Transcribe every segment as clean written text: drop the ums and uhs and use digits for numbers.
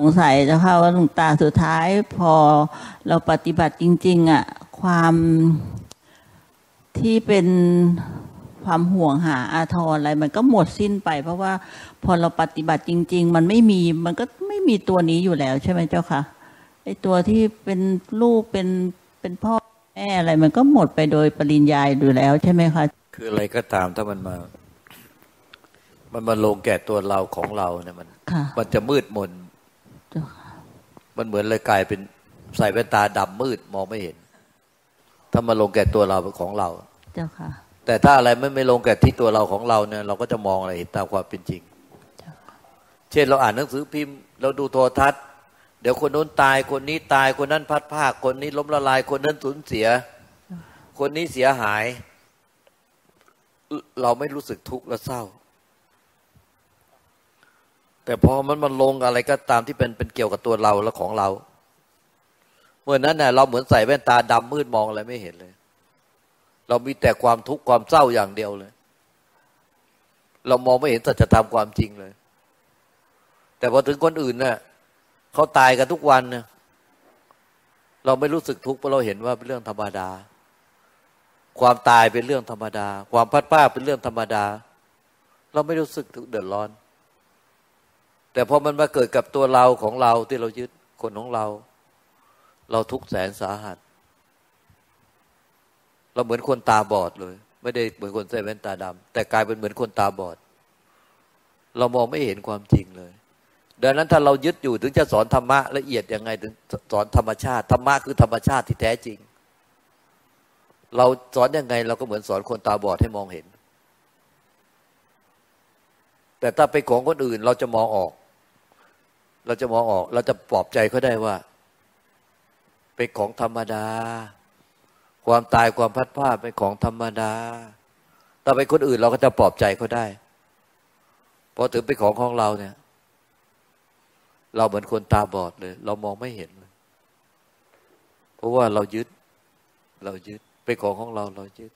งสัยเจ้าค่ะว่าหลวงตาสุดท้ายพอเราปฏิบัติจริงๆอ่ะความที่เป็นความห่วงหาอาทรอะไรมันก็หมดสิ้นไปเพราะว่าพอเราปฏิบัติจริงๆมันก็ไม่มีตัวนี้อยู่แล้วใช่ไหมเจ้าค่ะไอตัวที่เป็นลูกเป็นพ่อแม่อะไรมันก็หมดไปโดยปริยายอยู่แล้วใช่ไหมคะคืออะไรก็ตามถ้ามันมาลงแก่ตัวเราของเราเนี่ยมันจะมืดมนมันเหมือนเลยกลายเป็นใส่แว่นตาดำมืดมองไม่เห็นถ้ามาลงแก่ตัวเราของเราเจ้าค่ะแต่ถ้าอะไรไม่ลงแก่ที่ตัวเราของเราเนี่ยเราก็จะมองอะไรเห็นตามความเป็นจริงเช่นเราอ่านหนังสือพิมพ์เราดูโทรทัศน์เดี๋ยวคนโน้นตายคนนี้ตายคนนั้นพัดภาคคนนี้ล้มละลายคนนั้นสูญเสียคนนี้เสียหายเราไม่รู้สึกทุกข์และเศร้าแต่พอมันลงอะไรก็ตามที่เป็นเกี่ยวกับตัวเราและของเราเมื่อนั้นเนี่ยเราเหมือนใส่แว่นตาดำมืดมองอะไรไม่เห็นเลยเรามีแต่ความทุกข์ความเศร้าอย่างเดียวเลยเรามองไม่เห็นสัจธรรมความจริงเลยแต่พอถึงคนอื่นเนี่ยเขาตายกันทุกวันเนี่ยเราไม่รู้สึกทุกข์เพราะเราเห็นว่าเป็นเรื่องธรรมดาความตายเป็นเรื่องธรรมดาความพัดพรากเป็นเรื่องธรรมดาเราไม่รู้สึกเดือดร้อนแต่พอมันมาเกิดกับตัวเราของเราที่เรายึดคนของเราทุกข์แสนสาหัสเราเหมือนคนตาบอดเลยไม่ได้เหมือนคนใส่แว่นตาดำแต่กลายเป็นเหมือนคนตาบอดเรามองไม่เห็นความจริงเลยดังนั้นถ้าเรายึดอยู่ถึงจะสอนธรรมะละเอียดยังไงถึงสอนธรรมชาติธรรมะคือธรรมชาติที่แท้จริงเราสอนยังไงเราก็เหมือนสอนคนตาบอดให้มองเห็นแต่ถ้าเป็นของคนอื่นเราจะมองออกเราจะปลอบใจเขาได้ว่าเป็นของธรรมดาความตายความพัดพรากเป็นของธรรมดาถ้าเป็นคนอื่นเราก็จะปลอบใจเขาได้พอถึงเป็นของเราเนี่ยเราเหมือนคนตาบอดเลยเรามองไม่เห็นเลยเพราะว่าเรายึดเป็นของเรายึด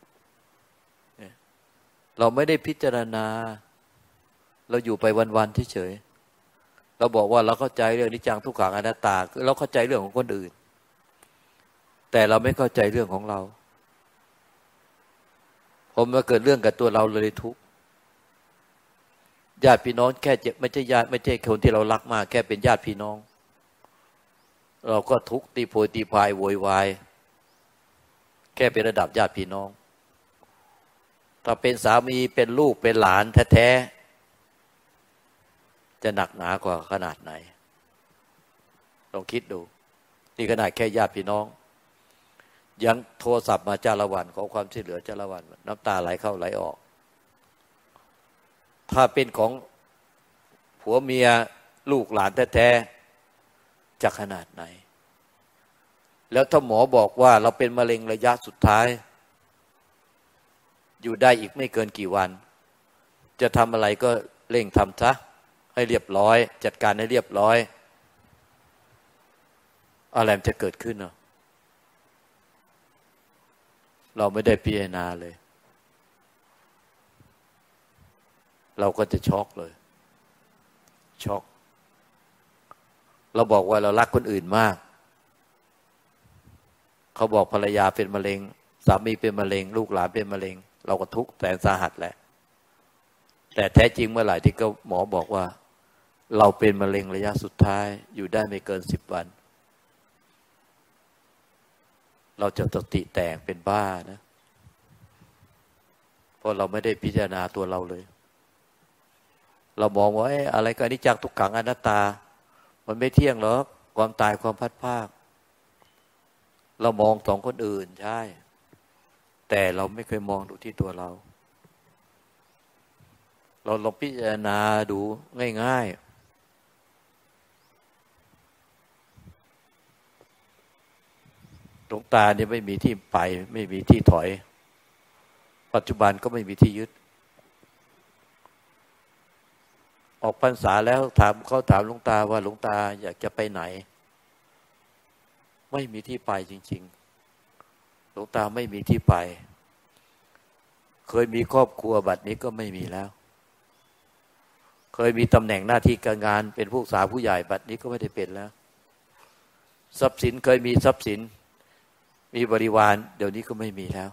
เราไม่ได้พิจารณาเราอยู่ไปวันๆเฉยๆเราบอกว่าเราเข้าใจเรื่องนิจจังทุกขังอนัตตาคือเราเข้าใจเรื่องของคนอื่นแต่เราไม่เข้าใจเรื่องของเราพอมาเกิดเรื่องกับตัวเราเลยทุกข์ญาติพี่น้องแค่ไม่ใช่ญาติไม่ใช่คนที่เรารักมากแค่เป็นญาติพี่น้องเราก็ทุกข์ตีโพยตีพายโวยวายแค่เป็นระดับญาติพี่น้องถ้าเป็นสามีเป็นลูกเป็นหลานแท้ๆจะหนักหนากว่าขนาดไหนลองคิดดูนี่ขนาดแค่ญาติพี่น้องยังโทรศัพท์มาจ้าละวันขอความช่วยเหลือจ้าละวันน้ำตาไหลเข้าไหลออกถ้าเป็นของผัวเมียลูกหลานแท้ๆจะขนาดไหนแล้วถ้าหมอบอกว่าเราเป็นมะเร็งระยะสุดท้ายอยู่ได้อีกไม่เกินกี่วันจะทำอะไรก็เร่งทำซะให้เรียบร้อยจัดการให้เรียบร้อยอะไรมันจะเกิดขึ้นเนาะเราไม่ได้พิจารณาเลยเราก็จะช็อกเลยช็อกเราบอกว่าเรารักคนอื่นมากเขาบอกภรรยาเป็นมะเร็งสามีเป็นมะเร็งลูกหลานเป็นมะเร็งเราก็ทุกข์แสนสาหัสแหละแต่แท้จริงเมื่อไหร่ที่หมอบอกว่าเราเป็นมะเร็งระยะสุดท้ายอยู่ได้ไม่เกิน10 วันเราจะสติแตกเป็นบ้านะเพราะเราไม่ได้พิจารณาตัวเราเลยเรามองว่าอะไรก็อนิจจังทุกขังอนัตตามันไม่เที่ยงหรอกความตายความพัดพรากเรามองสองคนอื่นใช่แต่เราไม่เคยมองดูที่ตัวเราลองพิจารณาดูง่ายๆหลวงตาเนี่ยไม่มีที่ไปไม่มีที่ถอยปัจจุบันก็ไม่มีที่ยึดออกพรรษาแล้วเขาถามหลวงตาว่าหลวงตาอยากจะไปไหนไม่มีที่ไปจริงๆหลวงตาไม่มีที่ไปเคยมีครอบครัวบัดนี้ก็ไม่มีแล้วเคยมีตำแหน่งหน้าที่การงานเป็นผู้สาผู้ใหญ่บัดนี้ก็ไม่ได้เป็นแล้วทรัพย์สินเคยมีทรัพย์สินมีบริวารเดี๋ยวนี้ก็ไม่มีแล้ว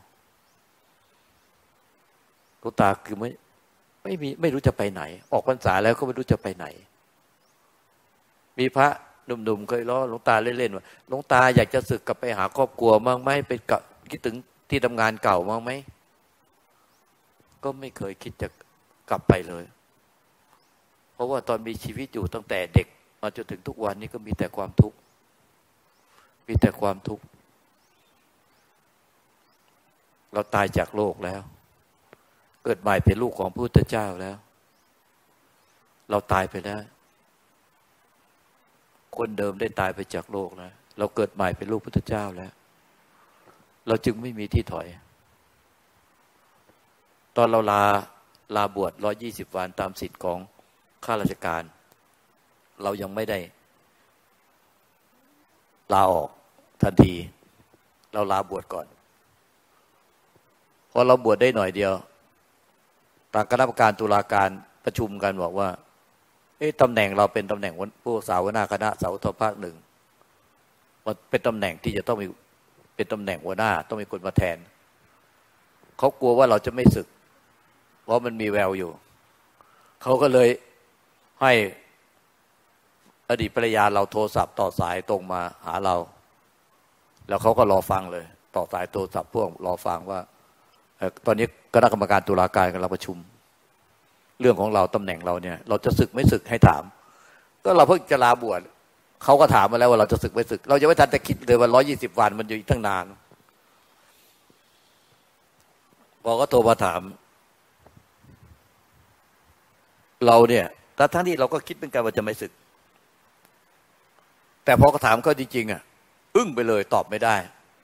หลวงตาคือไม่รู้จะไปไหนออกพรรษาแล้วก็ไม่รู้จะไปไหนมีพระหนุ่มๆเคยล้อหลวงตาเล่นๆว่าหลวงตาอยากจะสึกกลับไปหาครอบครัวมั้งไหมไปคิดถึงที่ทำงานเก่ามั้งไหมก็ไม่เคยคิดจะกลับไปเลยเพราะว่าตอนมีชีวิตอยู่ตั้งแต่เด็กมาจนถึงทุกวันนี้ก็มีแต่ความทุกข์มีแต่ความทุกข์เราตายจากโลกแล้วเกิดใหม่เป็นลูกของพระพุทธเจ้าแล้วเราตายไปแล้วคนเดิมได้ตายไปจากโลกแล้วเราเกิดใหม่เป็นลูกพุทธเจ้าแล้วเราจึงไม่มีที่ถอยตอนเราลาบวช120 วันตามสิทธิ์ของข้าราชการเรายังไม่ได้ลาออกทันทีเราลาบวชก่อนพอเราบวชได้หน่อยเดียวทางคณะกรรมการตุลาการประชุมกันบอกว่าตำแหน่งเราเป็นตำแหน่งผู้สาวหน้าคณะสาวทภาคหนึ่งมันเป็นตำแหน่งที่จะต้องมีเป็นตำแหน่งหัวหน้าต้องมีคนมาแทนเขากลัวว่าเราจะไม่สึกเพราะมันมีแววอยู่เขาก็เลยให้อดีตภรรยาเราโทรศัพท์ต่อสายตรงมาหาเราแล้วเขาก็รอฟังเลยต่อสายโทรศัพท์พวกรอฟังว่าตอนนี้คณะกรรมการตุลาการกำลังประชุมเรื่องของเราตำแหน่งเราเนี่ยเราจะสึกไม่สึกให้ถามก็เราเพิ่งจะลาบวชเขาก็ถามมาแล้วว่าเราจะสึกไม่สึกเราจะไม่ทันจะคิดเลยว่า120 วันมันอยู่อีกตั้งนานพอก็โทรมาถามเราเนี่ยทั้งที่เราก็คิดเป็นการว่าจะไม่สึกแต่พอเขาถามเขาจริงๆอึ้งไปเลยตอบไม่ได้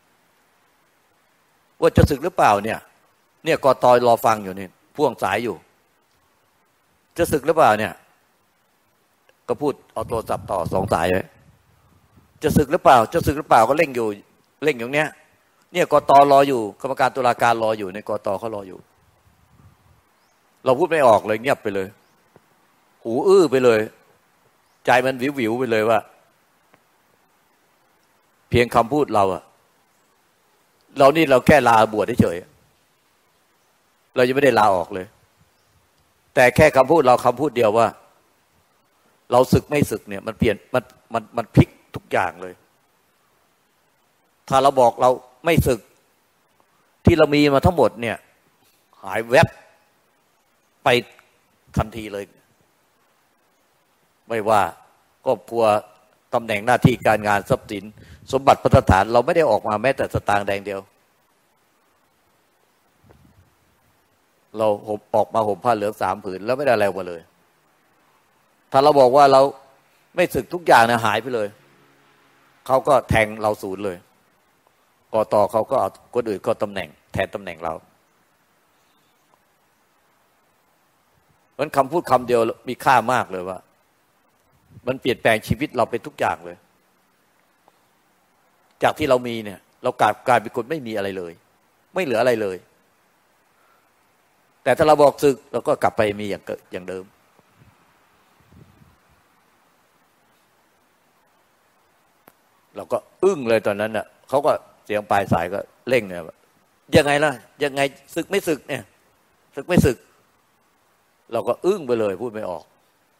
ว่าจะสึกหรือเปล่าเนี่ยกต.รอฟังอยู่นี่พ่วงสายอยู่จะสึกหรือเปล่าเนี่ยก็พูดเอาโทรศัพท์ต่อ2 สายไว้จะสึกหรือเปล่าจะสึกหรือเปล่าก็เร่งอยู่เนี้ยเนี่ยกต.รออยู่กรรมการตุลาการรออยู่ในกต.เขารออยู่เราพูดไม่ออกเลยเงียบไปเลยหูอื้อไปเลยใจมันวิวไปเลยว่าเพียงคำพูดเรานี่เราแค่ลาบวชเฉยเรายังไม่ได้ลาออกเลยแต่แค่คำพูดเราคำพูดเดียวว่าเราสึกไม่สึกเนี่ยมันเปลี่ยนมันพลิกทุกอย่างเลยถ้าเราบอกเราไม่สึกที่เรามีมาทั้งหมดเนี่ยหายแวบไปทันทีเลยไม่ว่าครอบครัวตำแหน่งหน้าที่การงานทรัพย์สินสมบัติพัฒฐานเราไม่ได้ออกมาแม้แต่สตางค์แดงเดียวเราออกมาห่มผ้าเหลือง3 ผืนแล้วไม่ได้อะไรมาเลยถ้าเราบอกว่าเราไม่สึกทุกอย่างนะหายไปเลยเขาก็แทงเราศูนย์เลยกต.เขาก็เอาคนอื่นก็ตำแหน่งแทนตำแหน่งเราเพราะคำพูดคำเดียวมีค่ามากเลยว่ามันเปลี่ยนแปลงชีวิตเราเป็นทุกอย่างเลยจากที่เรามีเนี่ยเรากลายเป็นคนไม่มีอะไรเลยไม่เหลืออะไรเลยแต่ถ้าเราบอกสึกเราก็กลับไปมีอย่างเดิมเราก็อึ้งเลยตอนนั้นน่ะเขาก็เสียงปลายสายก็เร่งเนี่ยยังไงล่ะยังไงสึกไม่สึกเนี่ยสึกไม่สึกเราก็อึ้งไปเลยพูดไม่ออก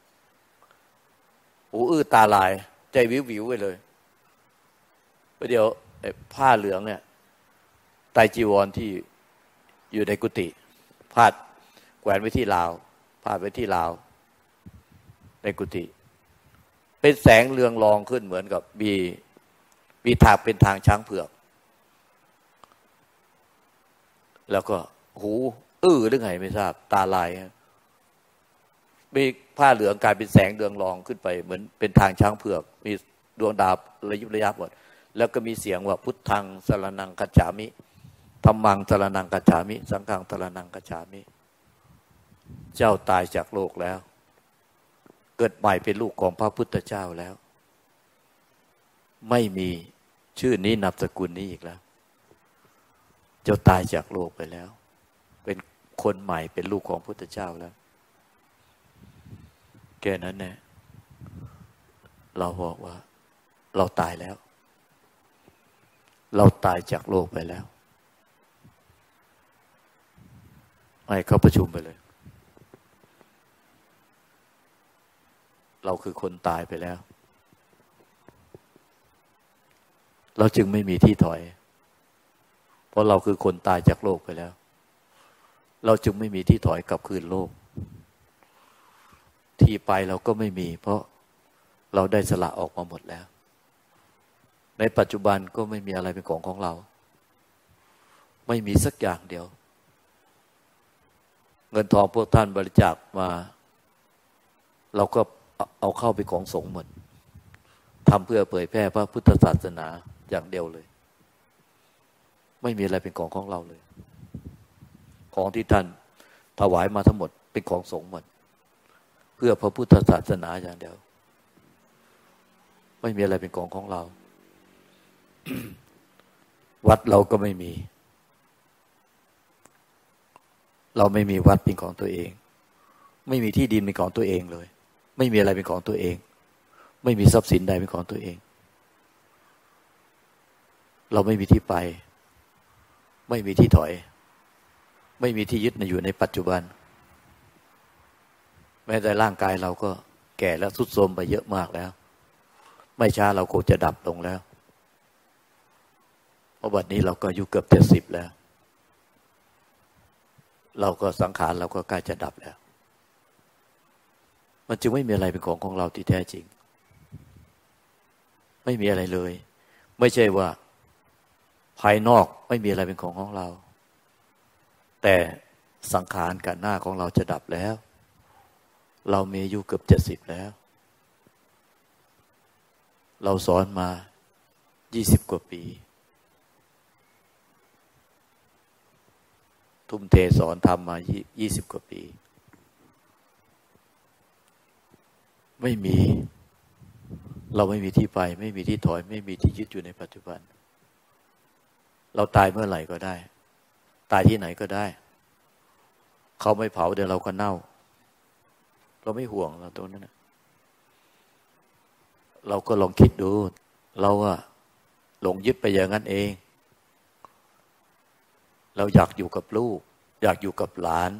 หูอื้อตาลายใจวิวไปเลยเดี๋ยวผ้าเหลืองเนี่ยไตรจีวรที่อยู่ในกุฏิพาดแขวนไว้ที่ราวพาดไว้ที่ราวในกุฏิเป็นแสงเรืองรองขึ้นเหมือนกับมีทางเป็นทางช้างเผือกแล้วก็หูอื้อหรือไงไม่ทราบตาลายมีผ้าเหลืองกลายเป็นแสงเรืองรองขึ้นไปเหมือนเป็นทางช้างเผือกมีดวงดาวระยิบระยับหมดแล้วก็มีเสียงว่าพุทธังสรณังคัจฉามิธัมมังสรณังคัจฉามิสังฆังสรณังคัจฉามิเจ้าตายจากโลกแล้วเกิดใหม่เป็นลูกของพระพุทธเจ้าแล้วไม่มีชื่อนี้นามสกุลนี้อีกแล้วเจ้าตายจากโลกไปแล้วเป็นคนใหม่เป็นลูกของพระพุทธเจ้าแล้วแค่นั้นแน่เราบอกว่าเราตายแล้วเราตายจากโลกไปแล้วให้เขาประชุมไปเลยเราคือคนตายไปแล้วเราจึงไม่มีที่ถอยเพราะเราคือคนตายจากโลกไปแล้วเราจึงไม่มีที่ถอยกลับคืนโลกที่ไปเราก็ไม่มีเพราะเราได้สละออกมาหมดแล้วในปัจจุบันก็ไม่มีอะไรเป็นของเราไม่มีสักอย่างเดียวเงินทองพวกท่านบริจาคมาเราก็เอาเข้าไปของสงฆ์หมดทำเพื่อเผยแพร่พระพุทธศาสนาอย่างเดียวเลยไม่มีอะไรเป็นของเราเลยของที่ท่านถวายมาทั้งหมดเป็นของสงฆ์หมดเพื่อพระพุทธศาสนาอย่างเดียวไม่มีอะไรเป็นของเรา วัดเราก็ไม่มีเราไม่มีวัดเป็นของตัวเองไม่มีที่ดินเป็นของตัวเองเลยไม่มีอะไรเป็นของตัวเองไม่มีทรัพย์สินใดเป็นของตัวเองเราไม่มีที่ไปไม่มีที่ถอยไม่มีที่ยึดอยู่ในปัจจุบันแม้แต่ร่างกายเราก็แก่และทรุดโทรมไปเยอะมากแล้วไม่ช้าเราคงจะดับลงแล้วเพราะบัดนี้เราก็อายุเกือบ70แล้วเราก็สังขารเราก็ใกล้จะดับแล้วมันจึงไม่มีอะไรเป็นของเราที่แท้จริงไม่มีอะไรเลยไม่ใช่ว่าภายนอกไม่มีอะไรเป็นของเราแต่สังขารกันหน้าของเราจะดับแล้วเรามีอายุเกือบ70แล้วเราสอนมา20 กว่าปีทุ่มเทสอนทำมา20 กว่าปีไม่มีเราไม่มีที่ไปไม่มีที่ถอยไม่มีที่ยึดอยู่ในปัจจุบันเราตายเมื่อไหร่ก็ได้ตายที่ไหนก็ได้เขาไม่เผาเดี๋ยวเราก็เน่าเราไม่ห่วงเราตรงนั้นนะเราก็ลองคิดดูเราอะหลงยึดไปอย่างนั้นเองเราอยากอยู่กับลูกอยากอยู่กับหลาน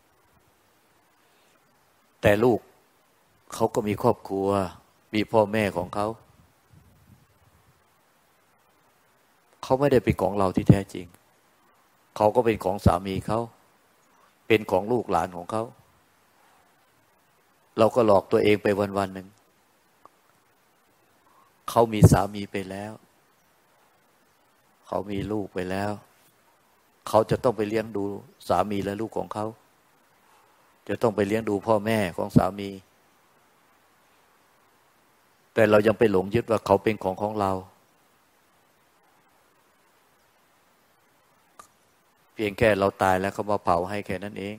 แต่ลูกเขาก็มีครอบครัวมีพ่อแม่ของเขาเขาไม่ได้เป็นของเราที่แท้จริงเขาก็เป็นของสามีเขาเป็นของลูกหลานของเขาเราก็หลอกตัวเองไปวันๆหนึ่งเขามีสามีไปแล้วเขามีลูกไปแล้วเขาจะต้องไปเลี้ยงดูสามีและลูกของเขาจะต้องไปเลี้ยงดูพ่อแม่ของสามีแต่เรายังไปหลงยึดว่าเขาเป็นของเราเพียงแค่เราตายแล้วเขามาเผาให้แค่นั้นเอง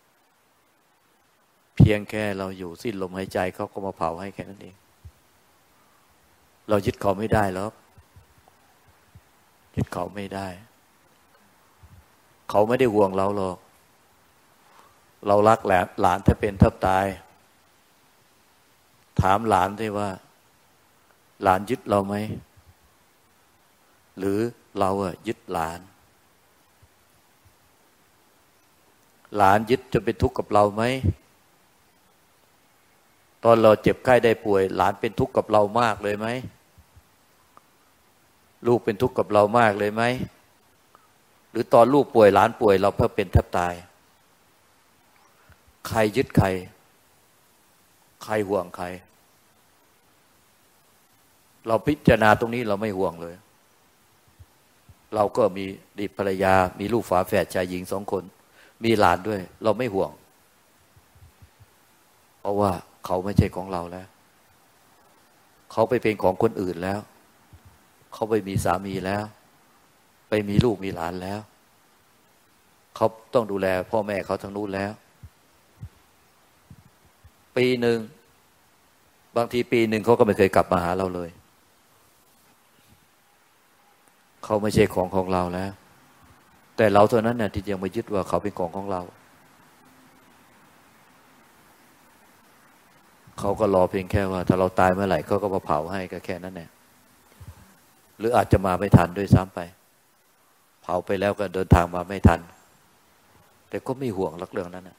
เพียงแค่เราอยู่สิ้นลมหายใจเขาก็มาเผาให้แค่นั้นเองเรายึดเขาไม่ได้หรอกยึดเขาไม่ได้เขาไม่ได้ห่วงเราหรอกเรารักหลานถ้าเป็นแทบตายถามหลานด้วยว่าหลานยึดเราไหมหรือเรายึดหลานหลานยึดจนเป็นทุกข์กับเราไหมตอนเราเจ็บไข้ได้ป่วยหลานเป็นทุกข์กับเรามากเลยไหมลูกเป็นทุกข์กับเรามากเลยไหมหรือตอนลูกป่วยหลานป่วยเราเพิ่งเป็นแทบตายใครยึดใครใครห่วงใครเราพิจารณาตรงนี้เราไม่ห่วงเลยเราก็มีดิภรรยามีลูกฝาแฝดชายหญิง2 คนมีหลานด้วยเราไม่ห่วงเพราะว่าเขาไม่ใช่ของเราแล้วเขาไปเป็นของคนอื่นแล้วเขาไปมีสามีแล้วไปมีลูกมีหลานแล้วเขาต้องดูแลพ่อแม่เขาทั้งนู้นแล้วปีหนึ่งบางทีปีหนึ่งเขาก็ไม่เคยกลับมาหาเราเลยเขาไม่ใช่ของเราแล้วแต่เราเท่านั้นเนี่ยที่ยังมายึดว่าเขาเป็นของเราเขาก็รอเพียงแค่ว่าถ้าเราตายเมื่อไหร่เขาก็มาเผาให้ก็แค่นั้นแหละหรืออาจจะมาไม่ทันด้วยซ้ำไปเผาไปแล้วก็เดินทางมาไม่ทันแต่ก็ไม่ห่วงเรื่องนั้นนะ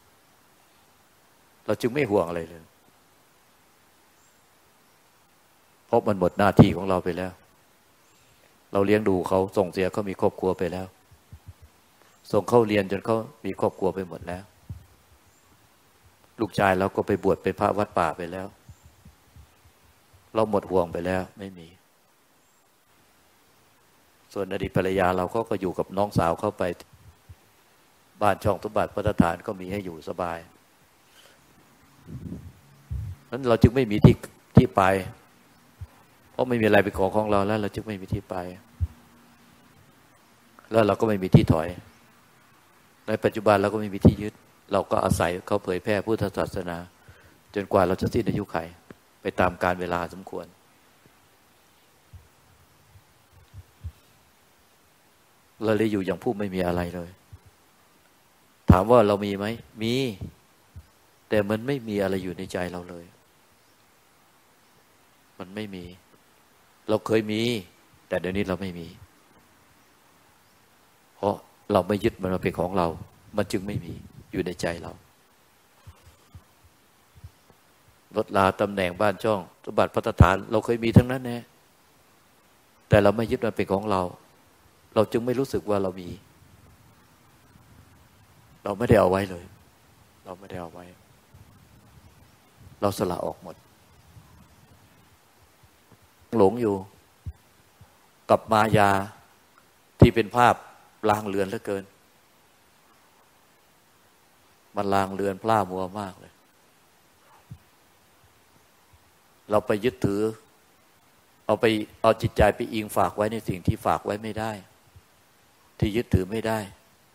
เราจึงไม่ห่วงอะไรเลยเพราะมันหมดหน้าที่ของเราไปแล้วเราเลี้ยงดูเขาส่งเสียเขามีครอบครัวไปแล้วส่งเขาเรียนจนเขามีครอบครัวไปหมดแล้วลูกชายเราก็ไปบวชเป็นพระวัดป่าไปแล้วเราหมดห่วงไปแล้วไม่มีส่วนอดีตภรรยาเราก็อยู่กับน้องสาวเข้าไปบ้านช่องสมบัติพัฒฐานก็มีให้อยู่สบายนั้นเราจึงไม่มีที่ไปเพราะไม่มีอะไรเป็นของเราแล้วเราจึงไม่มีที่ไปแล้วเราก็ไม่มีที่ถอยในปัจจุบันเราก็ไม่มีที่ยึดเราก็อาศัยเขาเผยแพร่พุทธศาสนาจนกว่าเราจะสิ้นอายุขัยไปตามกาลเวลาสมควรเราเลยอยู่อย่างผู้ไม่มีอะไรเลยถามว่าเรามีไหมมีแต่มันไม่มีอะไรอยู่ในใจเราเลยมันไม่มีเราเคยมีแต่เดี๋ยวนี้เราไม่มีเพราะเราไม่ยึดมันมาเป็นของเรามันจึงไม่มีอยู่ในใจเรารถลาตำแหน่งบ้านช่องสมบัติภัตฐานเราเคยมีทั้งนั้นแน่แต่เราไม่ยึดมันเป็นของเราเราจึงไม่รู้สึกว่าเรามีเราไม่ได้เอาไว้เลยเราไม่ได้เอาไว้เราสละออกหมดหลงอยู่กับมายาที่เป็นภาพลางเลือนเหลือเกินมันลางเลือนพล่ามัวมากเลยเราไปยึดถือเอาจิตใจไปอิงฝากไว้ในสิ่งที่ฝากไว้ไม่ได้ที่ยึดถือไม่ได้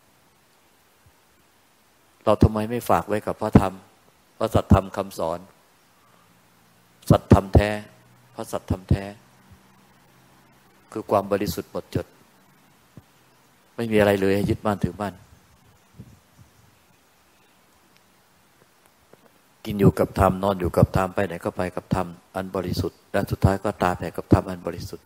เราทำไมไม่ฝากไว้กับพระธรรมพระสัทธรรมคำสอนสัทธรรมแท้พระสัทธรรมแท้คือความบริสุทธิ์หมดจดไม่มีอะไรเลยให้ยึดมั่นถือมั่นกินอยู่กับธรรมนอนอยู่กับธรรมไปไหนก็ไปกับธรรมอันบริสุทธิ์และสุดท้ายก็ตายไปกับธรรมอันบริสุทธิ์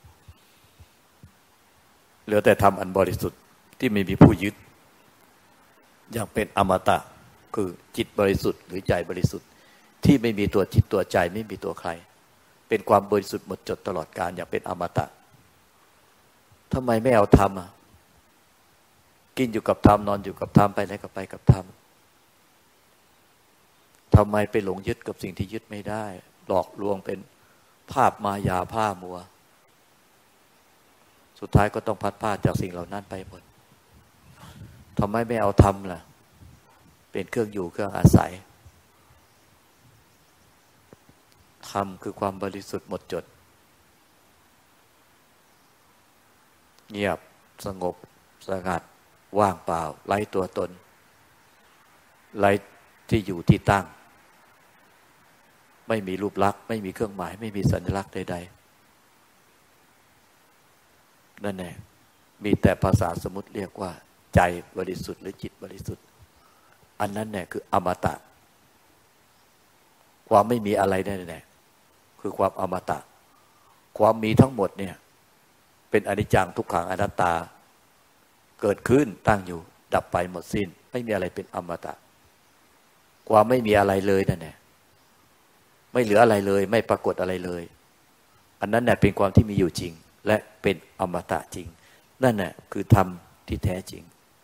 เหลือแต่ธรรมอันบริสุทธิ์ที่ไม่มีผู้ยึดอย่างเป็นอมตะคือจิตบริสุทธิ์หรือใจบริสุทธิ์ที่ไม่มีตัวจิตตัวใจไม่มีตัวใครเป็นความบริสุทธิ์หมดจดตลอดกาลอย่างเป็นอมตะทำไมไม่เอาธรรมกินอยู่กับธรรมนอนอยู่กับธรรมไปไหนก็ไปกับธรรมทำไมไปหลงยึดกับสิ่งที่ยึดไม่ได้หลอกลวงเป็นภาพมายาผ้ามัวสุดท้ายก็ต้องพัดพลาดจากสิ่งเหล่านั้นไปหมดทำไมไม่เอาธรรมล่ะเป็นเครื่องอยู่เครื่องอาศัยธรรมคือความบริสุทธิ์หมดจดเงียบสงบสงัดว่างเปล่าไร้ตัวตนไร้ที่อยู่ที่ตั้งไม่มีรูปลักษณ์ไม่มีเครื่องหมายไม่มีสัญลักษณ์ใดๆนั่นแหละมีแต่ภาษาสมมุติเรียกว่าใจบริสุทธิ์หรือจิตบริสุทธิ์อันนั้นเนี่ยคืออมตะความไม่มีอะไรแน่ๆคือความอมตะความมีทั้งหมดเนี่ยเป็นอนิจจังทุกขังอนัตตาเกิดขึ้นตั้งอยู่ดับไปหมดสิ้นไม่มีอะไรเป็นอมตะความไม่มีอะไรเลยนั่นแหละไม่เหลืออะไรเลยไม่ปรากฏอะไรเลยอันนั้นเนี่ยเป็นความที่มีอยู่จริงและเป็นอมตะจริงนั่นแหละคือธรรมที่แท้จริง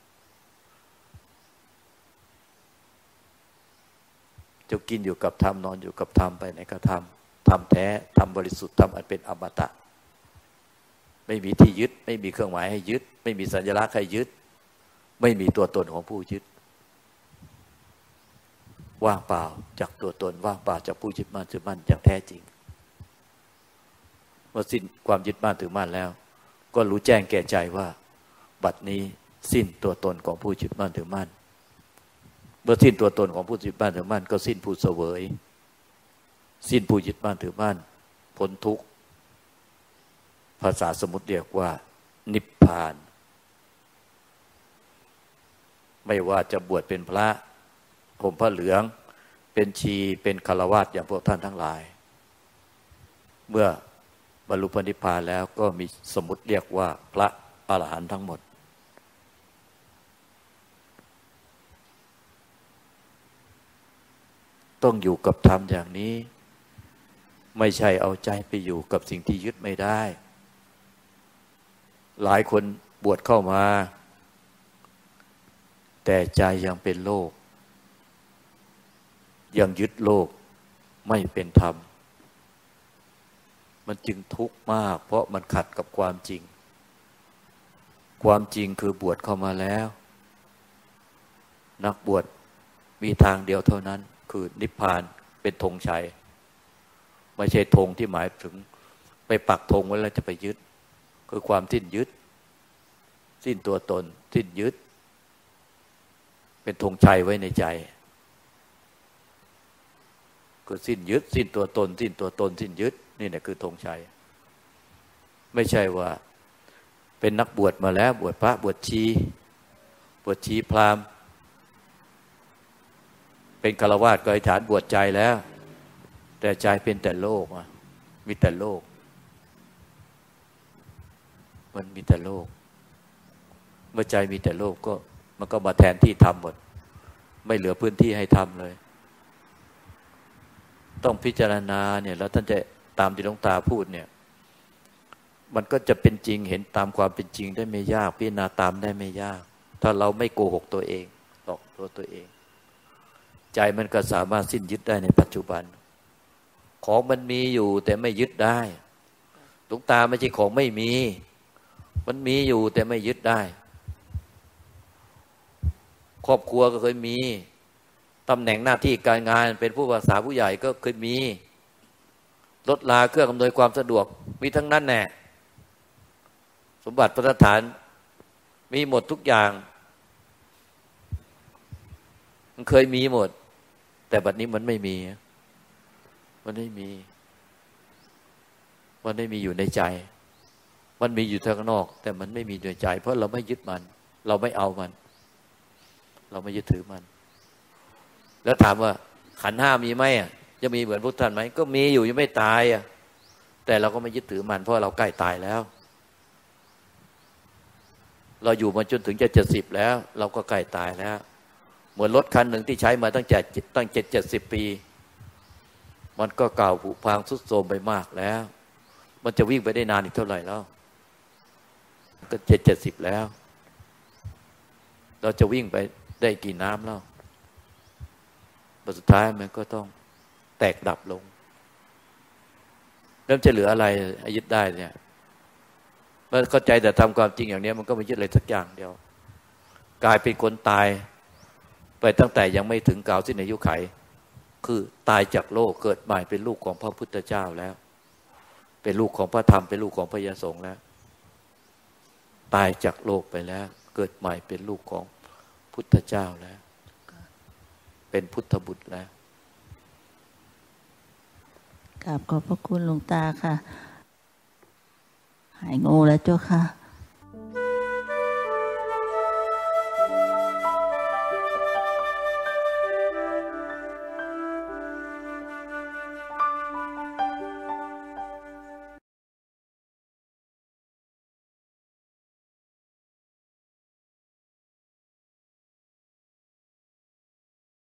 จะกินอยู่กับธรรมนอนอยู่กับธรรมไปไหนก็ธรรมธรรมแท้ธรรมบริสุทธิ์ธรรมอันเป็นอมตะไม่มีที่ยึดไม่มีเครื่องหมายให้ยึดไม่มีสัญลักษณ์ให้ยึดไม่มีตัวตนของผู้ยึดว่างเปล่าจากตัวตนว่างเปล่าจากผู้ยึดมั่นถือมั่นอย่างแท้จริงเมื่อสิ้นความยึดมั่นถือมั่นแล้วก็รู้แจ้งแก่ใจว่าบัดนี้สิ้นตัวตนของผู้ยึดมั่นถือมั่นเมื่อสิ้นตัวตนของผู้ยึดมั่นถือมั่นก็สิ้นผู้เสวยสิ้นผู้ยึดมั่นถือมั่นพ้นทุกข์ภาษาสมมุติเรียกว่านิพพานไม่ว่าจะบวชเป็นพระห่มผ้าเหลืองเป็นชีเป็นฆราวาสอย่างพวกท่านทั้งหลายเมื่อบรรลุพระนิพพานแล้วก็มีสมมุติเรียกว่าพระอรหันต์ทั้งหมดต้องอยู่กับธรรมอย่างนี้ไม่ใช่เอาใจไปอยู่กับสิ่งที่ยึดไม่ได้หลายคนบวชเข้ามาแต่ใจยังเป็นโลกยังยึดโลกไม่เป็นธรรมมันจึงทุกข์มากเพราะมันขัดกับความจริงความจริงคือบวชเข้ามาแล้วนักบวชมีทางเดียวเท่านั้นคือนิพพานเป็นธงชัยไม่ใช่ธงที่หมายถึงไปปักธงไว้แล้วจะไปยึดคือความสิ้นยึดสิ้นตัวตนสิ้นยึดเป็นธงชัยไว้ในใจคือสิ้นยึดสิ้นตัวตนสิ้นตัวตนสิ้นยึดนี่แหละคือธงชัยไม่ใช่ว่าเป็นนักบวชมาแล้วบวชพระบวชชีพราหมณ์เป็นฆราวาสก็อธิษฐานบวชใจแล้วแต่ใจเป็นแต่โลกมีแต่โลกมันมีแต่โลกเมื่อใจมีแต่โลกก็มันก็มาแทนที่ธรรมหมดไม่เหลือพื้นที่ให้ธรรมเลยต้องพิจารณาเนี่ยแล้วท่านจะตามที่หลวงตาพูดเนี่ยมันก็จะเป็นจริงเห็นตามความเป็นจริงได้ไม่ยากพิจารณาตามได้ไม่ยากถ้าเราไม่โกหกตัวเองหลอกตัวเองใจมันก็สามารถสิ้นยึดได้ในปัจจุบันของมันมีอยู่แต่ไม่ยึดได้หลวงตาไม่ใช่ของไม่มีมันมีอยู่แต่ไม่ยึดได้ครอบครัวก็เคยมีตำแหน่งหน้าที่การงานเป็นผู้ภาษาผู้ใหญ่ก็เคยมีรถลาเครื่องอำนวยความสะดวกมีทั้งนั้นแน่สมบัติพัฒฐานมีหมดทุกอย่างมันเคยมีหมดแต่บัดนี้มันไม่มีมันไม่มีอยู่ในใจมันมีอยู่ข้างนอกแต่มันไม่มีในใจเพราะเราไม่ยึดมันเราไม่เอามันเราไม่ยึดถือมันแล้วถามว่าขันธ์ห้ามีไหมจะมีเหมือนพุทธท่านไหมก็มีอยู่ยังไม่ตายแต่เราก็ไม่ยึดถือมันเพราะเราใกล้ตายแล้วเราอยู่มาจนถึงจะ70แล้วเราก็ใกล้ตายแล้วเหมือนรถคันหนึ่งที่ใช้มาตั้ง70 ปีมันก็เก่าผุพังทรุดโทรมไปมากแล้วมันจะวิ่งไปได้นานอีกเท่าไหร่แล้วก็70แล้วเราจะวิ่งไปได้กี่น้ำแล้วสุดท้ายมันก็ต้องแตกดับลงแล้วจะเหลืออะไรยึดได้เนี่ยเมื่อเข้าใจแต่ทำความจริงอย่างนี้มันก็ไม่ยึดอะไรสักอย่างเดียวกลายเป็นคนตายไปตั้งแต่ยังไม่ถึงกล่าวสิ้นอายุไขคือตายจากโลกเกิดใหม่เป็นลูกของพระพุทธเจ้าแล้วเป็นลูกของพระธรรมเป็นลูกของพระยสงฆ์แล้วตายจากโลกไปแล้วเกิดใหม่เป็นลูกของพุทธเจ้าแล้วเป็นพุทธบุตรแล้วกราบขอบพระคุณหลวงตาค่ะหายโง่แล้วเจ้าค่ะ